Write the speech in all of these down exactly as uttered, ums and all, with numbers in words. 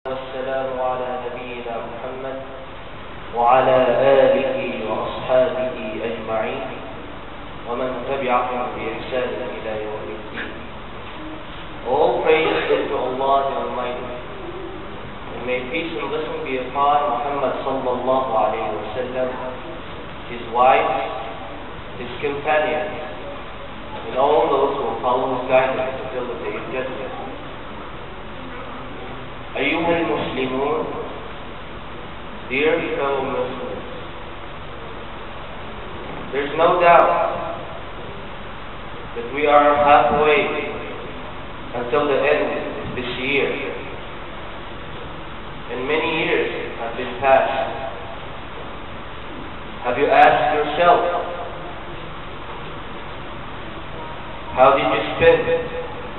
والسلام على نبينا محمد وعلى آله وأصحابه أجمعين ومن تبعهم بإحسان إلى يوم الدين. All praise is to Allah the Almighty, and may peace and blessing be upon Muhammad sallallahu alayhi wa sallam, his wife, his companions, and all those who will follow his guidance until the day of judgment. أيها المسلمون, dear fellow Muslims, there's no doubt that we are halfway until the end of this year, and many years have been passed. Have you asked yourself, how did you spend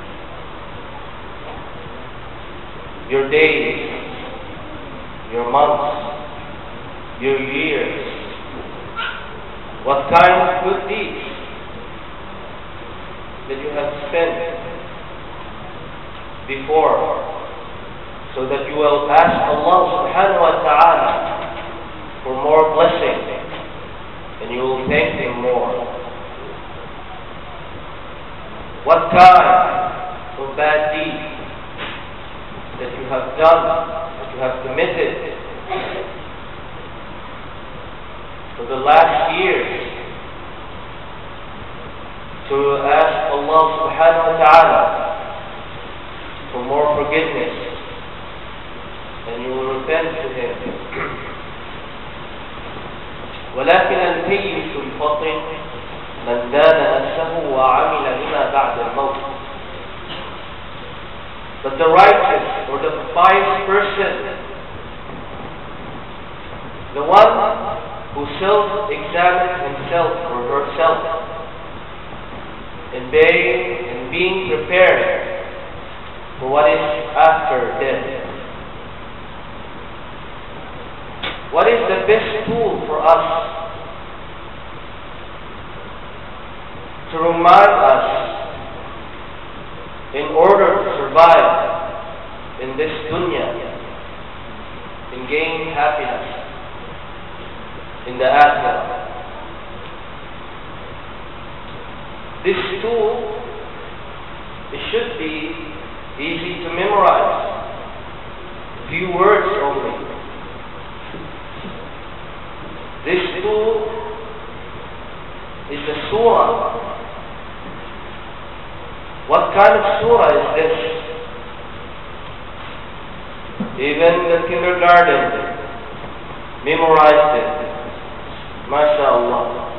your days, your months, your years? What kind of good deeds that you have spent before, so that you will ask Allah subhanahu wa ta'ala for more blessing, and you will thank Him more. What kind of bad deeds that you have done, that you have committed for the last years, to ask Allah subhanahu wa ta'ala for more forgiveness, and you will repent to Him. ولكن الكيس الفطن من دان نفسه وعمل لما بعد الموت. But the righteous, or the pious person, the one who self-examines himself or herself, and being, and being prepared for what is after death. What is the best tool for us to remind us, in order to survive in this dunya and gain happiness in the akhirah? This tool, it should be easy to memorize, a few words only. This tool is the surah. What kind of surah is this? Even the kindergarten memorized it. MashaAllah.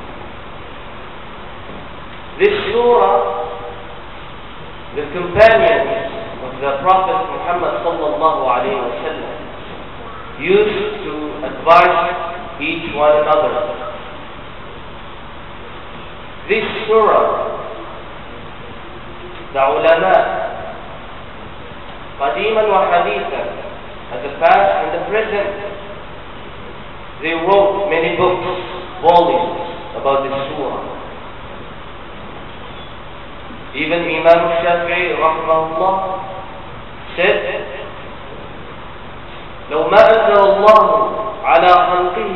This surah, the companions of the Prophet Muhammad sallallahu alayhi wa sallam used to advise each one another. This surah, the ulama, qadiman wa hadithan, at the past and the present, they wrote many books, volumes about this surah. Even Imam Shafi'i rahimahullah said, لو ما أنزل الله على خلقه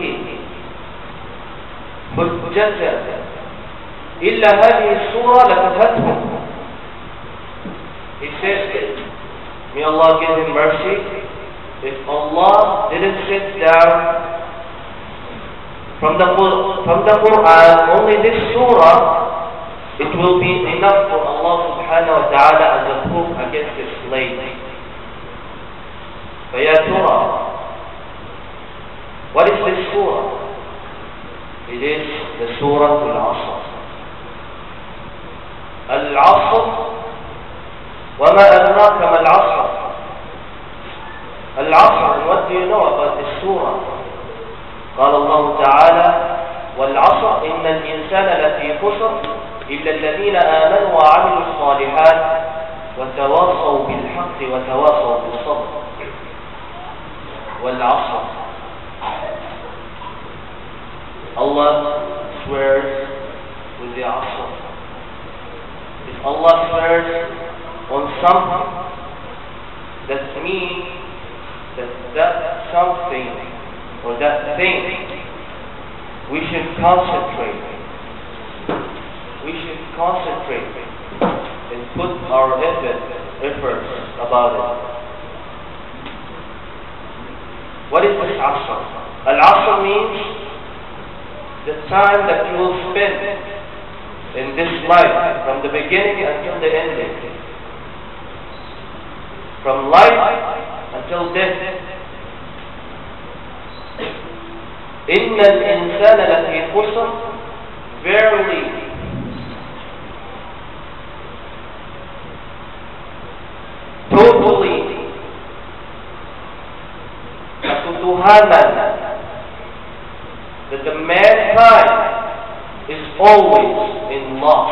حجة إلا هذه السورة لفتتهم. He says, may Allah give him mercy, if Allah didn't sit down from the, from the Quran, only this surah, it will be enough for Allah subhanahu wa ta'ala as a proof against his slave. فَيَا تُرَى, what is this surah? It is the Surah Al-Asr. Al-Asr, وَمَا أَدْرَاكَ مَا الْعَصْرِ. Al-Asr, and what do you know about this surah? قال الله تعالى وَالْعَصْرِ إِنَّ الْإِنسَانَ لَفِي خُسْرٍ إِلَّا الَّذِينَ آمَنُوا وَعَمِلُوا الصَّالِحَاتِ وَتَوَاصَوْا بِالْحَقِّ وَتَوَاصَوْا بِالصَّبْرِ. وَالْعَصْرِ, Allah swears with the Asr. Allah swears on something that means that that something or that thing we should concentrate. We should concentrate and put our effort, efforts about it. What is this Asr? Al-Asr means the time that you will spend in this life, from the beginning until the ending, from life until death. إِنَّ الْإِنسَانَ لَفِي خُسْرٍ, verily totally katotohanan that the mankind is always in loss.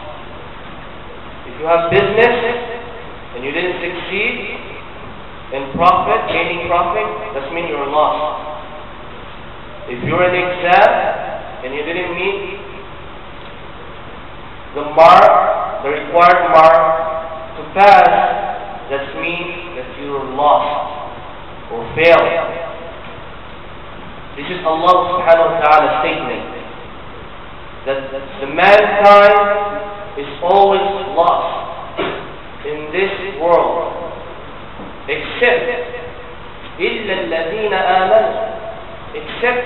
If you have business and you didn't succeed in profit, gaining profit, that means you're lost. If you're in exam and you didn't meet the mark, the required mark to pass, that means that you're lost or failed. This is Allah subhanahu wa ta'ala's statement, that the mankind is always lost in this world, except إِلَّا الَّذِينَ آمَنُوا, except.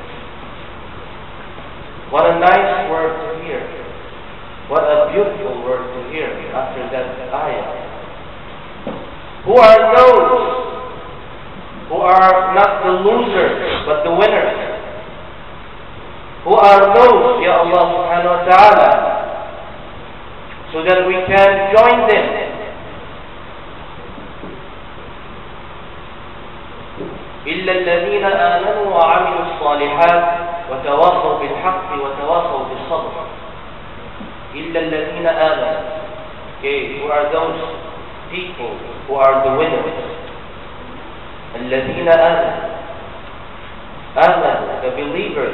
What a nice word to hear. What a beautiful word to hear after that ayah. Who are those who are not the losers but the winners? Who are those, Ya Allah subhanahu wa ta'ala, so that we can join them? إِلَّا الَّذِينَ آمَنُوا وَعَمِلُوا الصَّالِحَاتِ وَتَوَاصَوْا بِالْحَقِّ وَتَوَاصَوْا بِالصَّبْرِ. إِلَّا الَّذِينَ آمَنُوا. Okay, who are those people who are the winners? الَّذِينَ آمَنُوا. آمَنوا, the believers.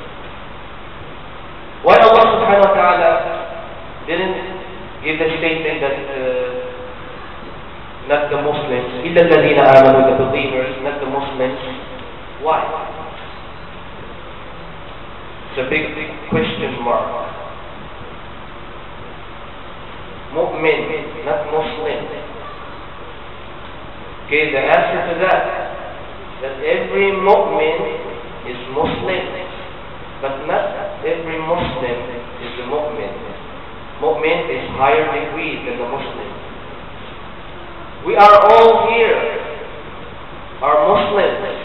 Why Allah subhanahu wa ta'ala didn't give the statement that uh, not the Muslims, إِلَّا الَّذِينَ آمَنُوا, the believers, not the Muslims? Why? It's a big, big question mark. Mu'min, not Muslim. Okay, the answer to that, that every mu'min is Muslim, but not every Muslim is a mu'min. Mu'min is higher degree than the Muslim. We are all here, are Muslims,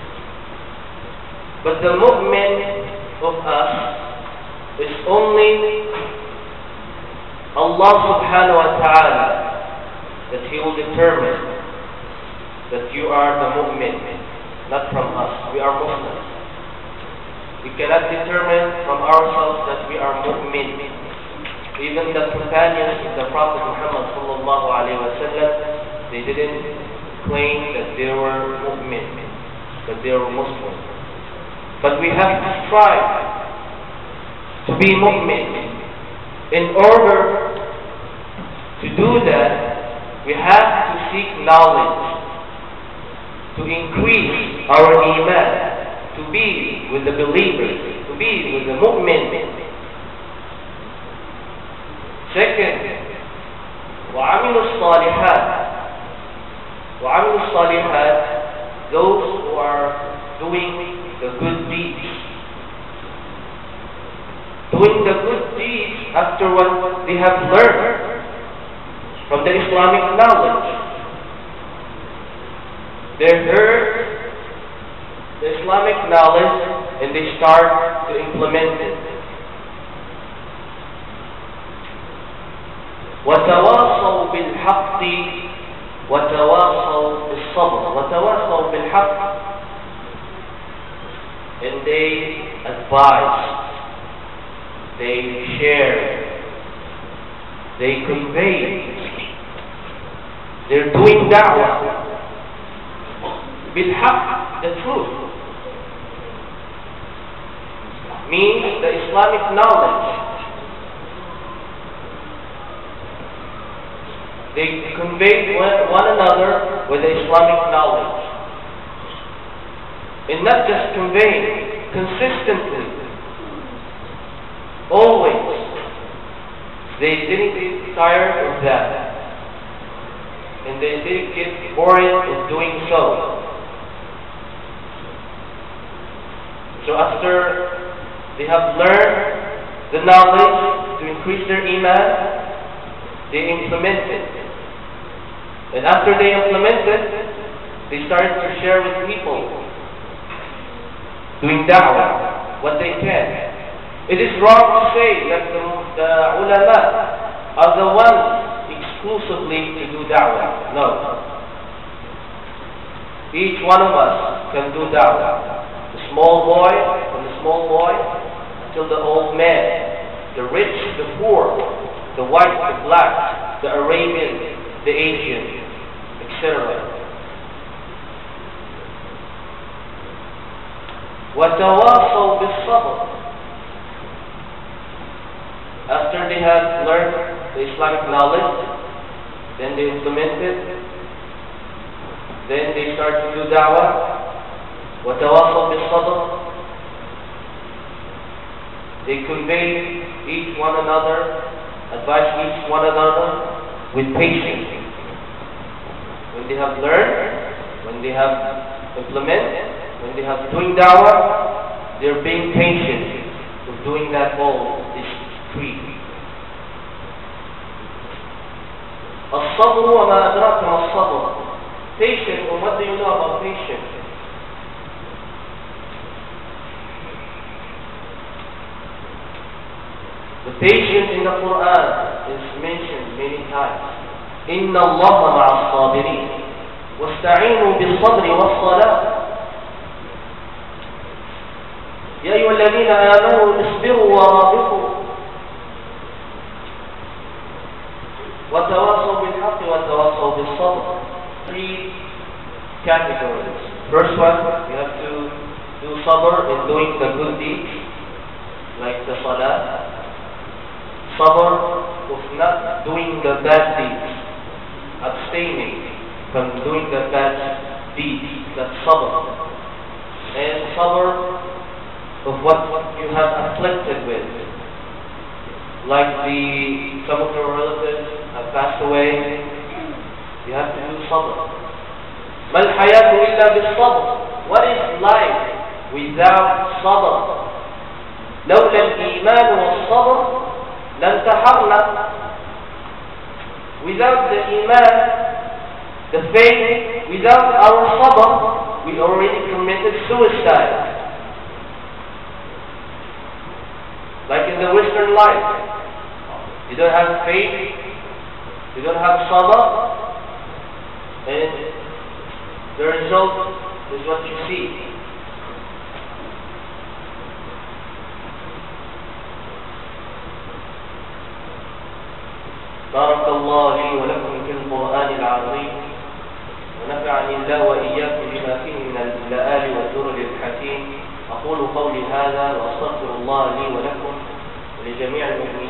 but the mu'min of us is only Allah subhanahu wa ta'ala, that He will determine that you are the mu'min, not from us. We are Muslims. We cannot determine from ourselves that we are mu'min. Even the companions of the Prophet Muhammad sallallahu alayhi wa sallam, they didn't claim that they were mu'min, that they were Muslims. But we have to strive to be mu'min. In order to do that, we have to seek knowledge, to increase our iman, to be with the believers, to be with the mu'min. Second, وَعَمِلُوا الصَّالِحَاتِ. وَعَمِلُوا الصَّالِحَاتِ, those who are doing the good deeds. Doing the good deeds after what they have learned from the Islamic knowledge. They heard the Islamic knowledge and they start to implement it. وَتَوَاصَوْا بِالْحَقِّ وَتَوَاصَوْا بِالصَّبْرِ. وَتَوَاصَوْا بِالْحَقِّ, and they advise, they share, they convey, they're doing da'wah بالحق, the truth, means the Islamic knowledge. They convey one, one another with the Islamic knowledge. and not just conveying, consistently, always. They didn't get tired of that, and they didn't get bored in doing so. So after they have learned the knowledge to increase their iman, they implement it. And after they implement it, they start to share with people, doing da'wah, what they can. It is wrong to say that the, the ulama are the ones exclusively to do da'wah. No. Each one of us can do da'wah. The small boy, from the small boy until the old man, the rich, the poor, the white, the black, the Arabian, the Asian, et cetera. وَتَوَاصَوْا بِالصَّبْرِ. After they have learned the Islamic knowledge, then they implement it, then they start to do da'wah. وَتَوَاصَوْا بِالصَّبْرِ. They convey each one another, advise each one another with patience. When they have learned, when they have implemented, when they have doing da'wah, they're being patient with doing that all is free. الصبر وما أدراك ما الصبر. Patience, and what do you know about patience? The patience in the Quran is mentioned many times. إِنَّ اللَّهَ مَعَ الصَّابِرِينَ وَاسْتَعِينُوا بِالصَّبْرِ وَالصَّلَاةِ. يَا أَيُّهَا الَّذِينَ آمَنُوا اصْبِرُوا وَرَابِطُوا وَتَوَاصَوْا بِالْحَقِّ وَتَوَاصَوْا بِالصَّبْرِ. Three categories. First one, you have to do sabr in doing the good deeds, like the salah. Sabr of not doing the bad deeds, abstaining from doing the bad deeds. That's sabr. And sabr of what you have afflicted with, like the some of your relatives have passed away. You have to do sabr. ما الحياة إلا بالصبر. What is life without sabr? لولا الإيمان والصبر لانتحرنا. Without the iman, the faith, without our sabr, we already committed suicide. Like in the Western life, you don't have faith, you don't have sabr, and the result is what you see. بارك الله لي ولكم في القرآن العظيم ونفعني الله وإياكم بما فيه من الآل والدرر الحكيم. أقول قولي هذا وأستغفر الله لي ولكم ولجميع المؤمنين